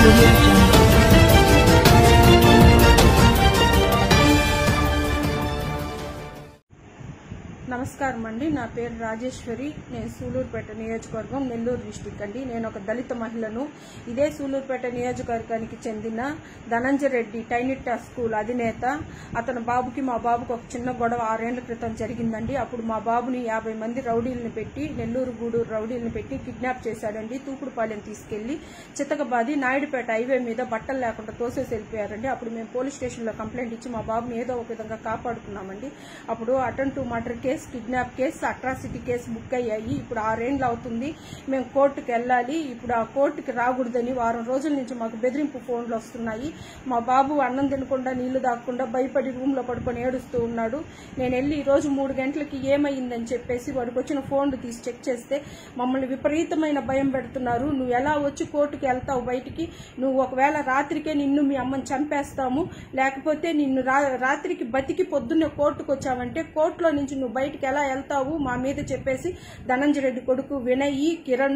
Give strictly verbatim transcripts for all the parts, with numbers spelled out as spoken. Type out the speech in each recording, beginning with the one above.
Audio Jungle. నమస్కారం అండి. నా పేరు రాజేశ్వరి. నేను సూలూరుపేట నియోజకవర్గం, నెల్లూరు డిస్టిక్ అండి. నేను ఒక దళిత మహిళను. ఇదే సూలూరుపేట నియోజకవర్గానికి చెందిన ధనంజయ రెడ్డి టైనిట్టా స్కూల్ అధినేత. అతని బాబుకి మా బాబుకి ఒక చిన్న గొడవ ఆరేళ్ల క్రితం జరిగిందండి. అప్పుడు మా బాబుని యాభై మంది రౌడీలను పెట్టి, నెల్లూరు గూడూరు రౌడీలను పెట్టి కిడ్నాప్ చేశాడండి. తూకుడుపాలెం తీసుకెళ్లి చితకబాది నాయుడుపేట హైవే మీద బట్టలు లేకుండా తోసేసి వెళ్ళిపోయారండి. అప్పుడు మేము పోలీస్ స్టేషన్లో కంప్లైంట్ ఇచ్చి మా బాబుని ఏదో ఒక విధంగా కాపాడుకున్నామండి. అప్పుడు attempt to murder case, kidnap case, atrocity case book అయ్యాయి. ఇప్పుడు ఆరేండ్లు అవుతుంది. మేము కోర్టుకు వెళ్ళాలి. ఇప్పుడు ఆ కోర్టుకి రాకూడదని వారం రోజుల నుంచి మాకు బెదిరింపు ఫోన్లు వస్తున్నాయి. మా బాబు అన్నం తినకుండా, నీళ్లు దాక్కుండా భయపడి రూమ్ లో పడుకొని ఏడుస్తూ ఉన్నాడు. నేను వెళ్ళి ఈ రోజు మూడు గంటలకి ఏమైందని చెప్పేసి వాడికి వచ్చిన ఫోన్లు తీసి చెక్ చేస్తే మమ్మల్ని విపరీతమైన భయం పెడుతున్నారు. నువ్వు ఎలా వచ్చి కోర్టుకి వెళ్తావు బయటికి? నువ్వు ఒకవేళ రాత్రికే నిన్ను మీ అమ్మని చంపేస్తాము, లేకపోతే నిన్ను రాత్రికి బతికి పొద్దున్నే కోర్టుకు వచ్చావంటే కోర్టులో నుంచి నువ్వు బయటికి ఎలా వెళ్తావు మా మీద చెప్పేసి ధనంజయ రెడ్డి కొడుకు వినయ్, కిరణ్,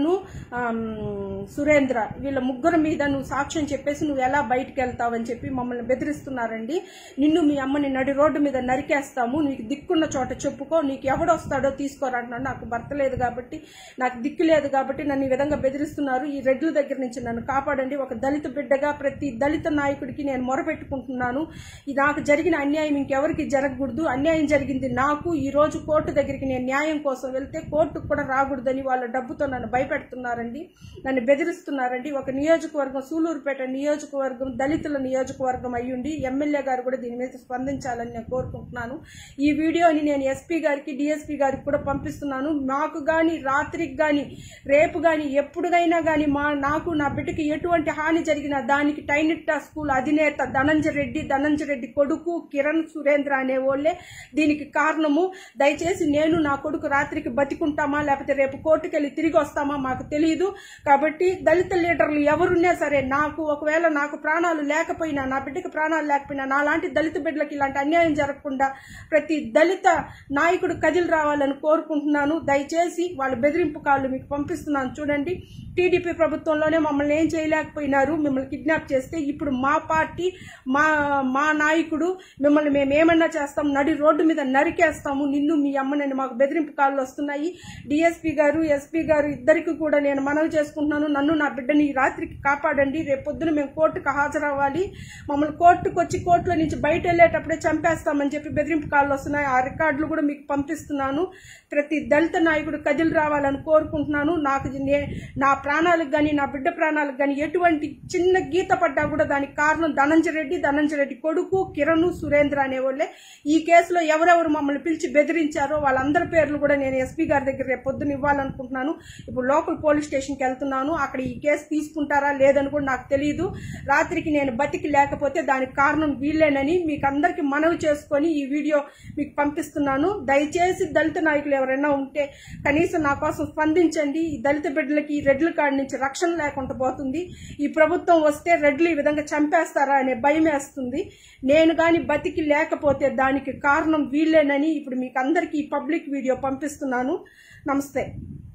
సురేంద్ర వీళ్ళ ముగ్గురు మీద నువ్వు సాక్ష్యం చెప్పేసి నువ్వు ఎలా బయటికి వెళ్తావు అని చెప్పి మమ్మల్ని బెదిరిస్తున్నారండి. నిన్ను మీ అమ్మని నడి రోడ్డు మీద నరికేస్తాము, నీకు దిక్కున్న చోట చెప్పుకో, నీకు ఎవడొస్తాడో తీసుకోరంటున్నాడు. నాకు భర్త లేదు కాబట్టి, నాకు దిక్కు లేదు కాబట్టి నన్ను ఈ విధంగా బెదిరిస్తున్నారు. ఈ రెడ్ల దగ్గర నుంచి నన్ను కాపాడండి. ఒక దళిత బిడ్డగా ప్రతి దళిత నాయకుడికి నేను మొరపెట్టుకుంటున్నాను. నాకు జరిగిన అన్యాయం ఇంకెవరికి జరగకూడదు. అన్యాయం జరిగింది నాకు. ఈ రోజు కోర్టు దగ్గరికి నేను న్యాయం కోసం వెళ్తే కోర్టుకు కూడా రాకూడదని వాళ్ళ డబ్బుతో నన్ను భయపెడుతున్నారండి, నన్ను బెదిరిస్తున్నారండి. ఒక నియోజకవర్గం, సూలూరుపేట నియోజకవర్గం దళితుల నియోజకవర్గం అయ్యుండి ఎమ్మెల్యే గారు కూడా దీని మీద స్పందించాలని నేను కోరుకుంటున్నాను. ఈ వీడియోని నేను ఎస్పీ గారికి, డిఎస్పీ గారికి కూడా పంపిస్తున్నాను. మాకు గాని, రాత్రికి గాని, రేపు గాని, ఎప్పుడుగైనా గాని మా నాకు నా బిడ్డకి ఎటువంటి హాని జరిగినా దానికి టైనిట్టా స్కూల్ అధినేత ధనంజయ రెడ్డి, ధనంజయ రెడ్డి కొడుకు కిరణ్, సురేంద్ర అనే వాళ్ళే దీనికి కారణము. దయచేసి నేను నా కొడుకు రాత్రికి బతికుంటామా లేకపోతే రేపు కోర్టుకెళ్ళి తిరిగి వస్తామా మాకు తెలియదు. కాబట్టి దళిత లీడర్లు ఎవరున్నా సరే, నాకు ఒకవేళ నాకు ప్రాణాలు లేకపోయినా, నా బిడ్డకి ప్రాణాలు లేకపోయినా, నాలాంటి దళిత బిడ్డలకి ఇలాంటి అన్యాయం జరగకుండా ప్రతి దళిత నాయకుడు కదిలి రావాలని కోరుకుంటున్నాను. దయచేసి వాళ్ళ బెదిరింపు కాళ్ళు మీకు పంపిస్తున్నాను. చూడండి, టీడీపీ ప్రభుత్వంలోనే మమ్మల్ని ఏం చేయలేకపోయినారు, మిమ్మల్ని కిడ్నాప్ చేస్తే ఇప్పుడు మా పార్టీ, మా మా నాయకుడు మిమ్మల్ని మేము ఏమన్నా చేస్తాం, నడి రోడ్డు మీద నరికేస్తాము, నిన్ను మీ అమ్మనని మాకు బెదిరింపు కాళ్ళు వస్తున్నాయి. డిఎస్పీ గారు, ఎస్పీ గారు ఇద్దరికి కూడా నేను మనవి చేసుకుంటున్నాను. నన్ను నా బిడ్డని రాత్రికి కాపాడండి. రేపు పొద్దున మేము కోర్టుకు హాజరవ్వాలి. మమ్మల్ని కోర్టుకు వచ్చి కోర్టులో నుంచి బయట వెళ్ళేటప్పుడే చంపేస్తామని చెప్పి బెదిరింపు కాళ్ళు వస్తున్నాయి. ఆ రికార్డులు కూడా మీకు పంపిస్తున్నాను. ప్రతి దళిత నాయకుడు కదిలి రావాలని కోరుకుంటున్నాను. నాకు నా ప్రాణాలకు గాని, నా బిడ్డ ప్రాణాలకు గాని ఎటువంటి చిన్న గీత పడ్డా కూడా దానికి కారణం ధనంజయ రెడ్డి, ధనంజయ రెడ్డి కొడుకు కిరణ్, సురేంద్ర అనేవాళ్లే. ఈ కేసులో ఎవరెవరు మమ్మల్ని పిలిచి బెదిరించారో వాళ్ళందరి పేర్లు కూడా నేను ఎస్పీ గారి దగ్గర రేపు పొద్దున ఇవ్వాలనుకుంటున్నాను. ఇప్పుడు లోకల్ పోలీస్ స్టేషన్కి వెళ్తున్నాను. అక్కడ ఈ కేసు తీసుకుంటారా లేదని కూడా నాకు తెలియదు. రాత్రికి నేను బతికి లేకపోతే దానికి కారణం వీళ్ళేనని మీకు అందరికి మనవి చేసుకొని ఈ వీడియో మీకు పంపిస్తున్నాను. దయచేసి దళిత నాయకులు ఎవరైనా ఉంటే కనీసం నా కోసం స్పందించండి. ఈ దళిత బిడ్డలకి రెడ్ల కాడి నుంచి రక్షణ లేకుండా పోతుంది. ఈ ప్రభుత్వం వస్తే రెడ్లు ఈ విధంగా చంపేస్తారా అనే భయం వేస్తుంది. నేను గాని బతికి లేకపోతే దానికి కారణం వీళ్ళేనని ఇప్పుడు మీకు అందరికీ ఈ పబ్లిక్ వీడియో పంపిస్తున్నాను. నమస్తే.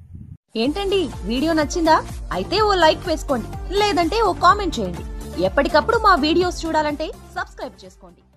ఏంటండి, వీడియో నచ్చిందా? అయితే ఓ లైక్ వేసుకోండి, లేదంటే ఓ కామెంట్ చేయండి. ఎప్పటికప్పుడు మా వీడియోస్ చూడాలంటే సబ్స్క్రైబ్ చేసుకోండి.